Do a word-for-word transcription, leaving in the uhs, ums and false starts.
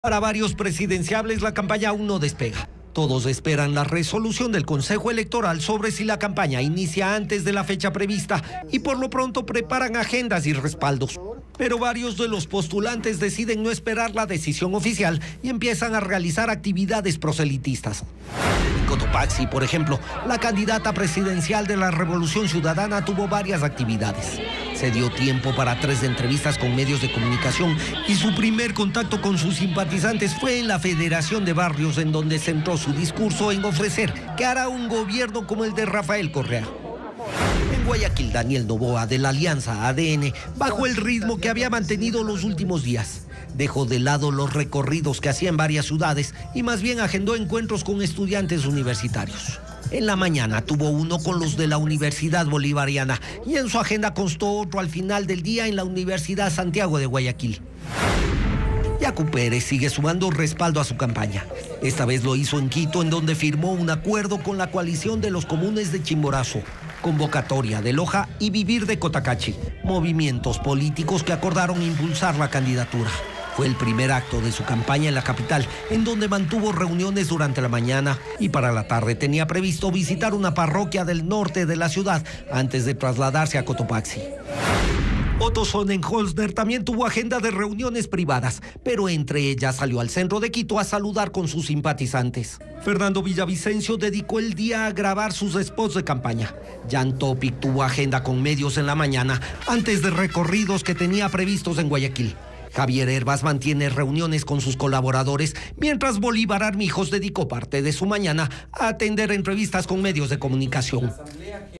Para varios presidenciables la campaña aún no despega. Todos esperan la resolución del Consejo Electoral sobre si la campaña inicia antes de la fecha prevista y por lo pronto preparan agendas y respaldos. Pero varios de los postulantes deciden no esperar la decisión oficial y empiezan a realizar actividades proselitistas. En Cotopaxi, por ejemplo, la candidata presidencial de la Revolución Ciudadana tuvo varias actividades. Se dio tiempo para tres entrevistas con medios de comunicación y su primer contacto con sus simpatizantes fue en la Federación de Barrios, en donde centró su discurso en ofrecer que hará un gobierno como el de Rafael Correa. En Guayaquil, Daniel Noboa, de la Alianza A D N, bajó el ritmo que había mantenido los últimos días. Dejó de lado los recorridos que hacía en varias ciudades y más bien agendó encuentros con estudiantes universitarios. En la mañana tuvo uno con los de la Universidad Bolivariana y en su agenda constó otro al final del día en la Universidad Santiago de Guayaquil. Yacu Pérez sigue sumando respaldo a su campaña. Esta vez lo hizo en Quito, en donde firmó un acuerdo con la coalición de los comunes de Chimborazo, Convocatoria de Loja y Vivir de Cotacachi, movimientos políticos que acordaron impulsar la candidatura. Fue el primer acto de su campaña en la capital, en donde mantuvo reuniones durante la mañana y para la tarde tenía previsto visitar una parroquia del norte de la ciudad antes de trasladarse a Cotopaxi. Otto Sonnenholzner también tuvo agenda de reuniones privadas, pero entre ellas salió al centro de Quito a saludar con sus simpatizantes. Fernando Villavicencio dedicó el día a grabar sus spots de campaña. Jan Topic tuvo agenda con medios en la mañana antes de recorridos que tenía previstos en Guayaquil. Javier Herbas mantiene reuniones con sus colaboradores, mientras Bolívar Armijos dedicó parte de su mañana a atender entrevistas con medios de comunicación.